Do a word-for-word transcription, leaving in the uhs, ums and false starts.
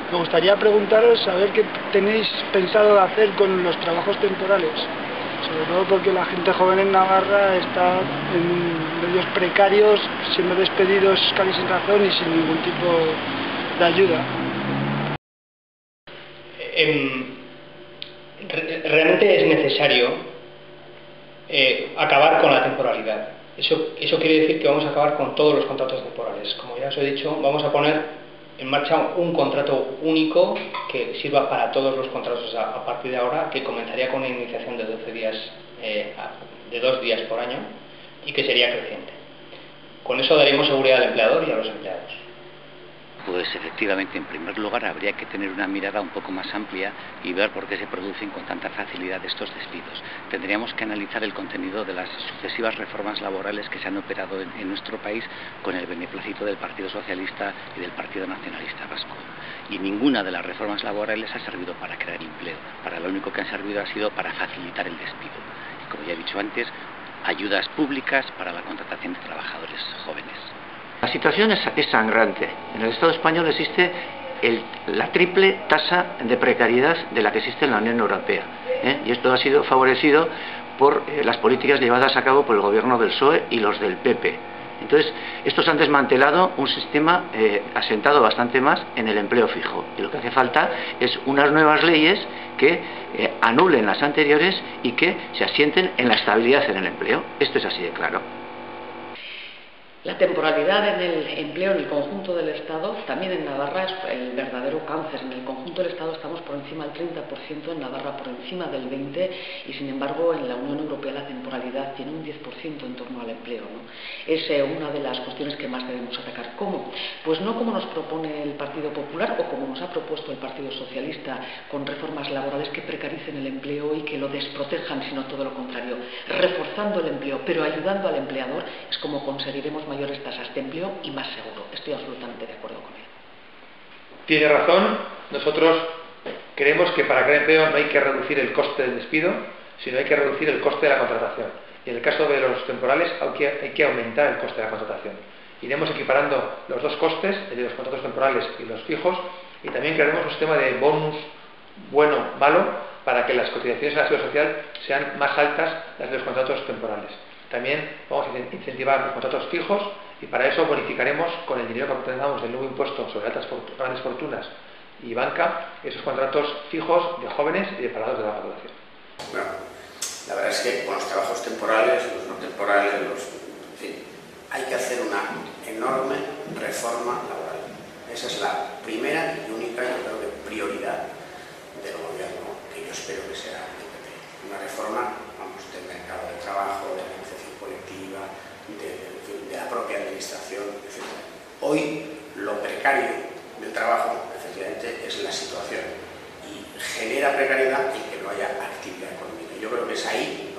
Me gustaría preguntaros a ver qué tenéis pensado hacer con los trabajos temporales, sobre todo porque la gente joven en Navarra está en medios precarios, siendo despedidos casi sin razón y sin ningún tipo de ayuda. Eh, realmente es necesario eh, acabar con la temporalidad. Eso, eso quiere decir que vamos a acabar con todos los contratos temporales. Como ya os he dicho, vamos a poner en marcha un contrato único que sirva para todos los contratos a, a partir de ahora, que comenzaría con una iniciación de doce días, eh, de dos días por año, y que sería creciente. Con eso daremos seguridad al empleador y a los empleados. Pues efectivamente, en primer lugar, habría que tener una mirada un poco más amplia y ver por qué se producen con tanta facilidad estos despidos. Tendríamos que analizar el contenido de las sucesivas reformas laborales que se han operado en, en nuestro país con el beneplácito del Partido Socialista y del Partido Nacionalista Vasco. Y ninguna de las reformas laborales ha servido para crear empleo. Para lo único que han servido ha sido para facilitar el despido. Y como ya he dicho antes, ayudas públicas para la contratación de trabajadores jóvenes. La situación es, es sangrante. En el Estado español existe el, la triple tasa de precariedad de la que existe en la Unión Europea, ¿eh? Y esto ha sido favorecido por eh, las políticas llevadas a cabo por el gobierno del P S O E y los del P P. Entonces, estos han desmantelado un sistema eh, asentado bastante más en el empleo fijo. Y lo que hace falta es unas nuevas leyes que eh, anulen las anteriores y que se asienten en la estabilidad en el empleo. Esto es así de claro. La temporalidad en el empleo en el conjunto del Estado, también en Navarra, es el verdadero cáncer. En el conjunto del Estado estamos por encima del treinta por ciento, en Navarra por encima del veinte por ciento, y sin embargo en la Unión Europea la temporalidad tiene un diez por ciento en torno al empleo, ¿no? Es eh, una de las cuestiones que más debemos atacar. ¿Cómo? Pues no como nos propone el Partido Popular o como nos ha propuesto el Partido Socialista, con reformas laborales que precaricen el empleo y que lo desprotejan, sino todo lo contrario. Reforzando el empleo, pero ayudando al empleador, es como conseguiremos mayores tasas de empleo y más seguro. Estoy absolutamente de acuerdo con él. Tiene razón. Nosotros creemos que para crear empleo no hay que reducir el coste del despido, sino hay que reducir el coste de la contratación. Y en el caso de los temporales hay que, hay que aumentar el coste de la contratación. Iremos equiparando los dos costes, el de los contratos temporales y los fijos, y también crearemos un sistema de bonus bueno-malo para que las cotizaciones a la seguridad social sean más altas las de los contratos temporales. También vamos a incentivar los contratos fijos y para eso bonificaremos con el dinero que obtengamos del nuevo impuesto sobre altas grandes fortunas y banca esos contratos fijos de jóvenes y de parados de larga duración. Bueno, la verdad es que con los trabajos temporales, los no temporales, los, en fin, hay que hacer una enorme reforma laboral. Esa es la primera y única, yo creo que prioridad del gobierno, que yo espero que sea el P P. Una reforma, vamos, del mercado de trabajo, de la negociación colectiva, de, de, de la propia administración, etcétera. Hoy lo precario del trabajo, efectivamente, es la situación y genera precariedad el que no haya actividad económica. Yo creo que es ahí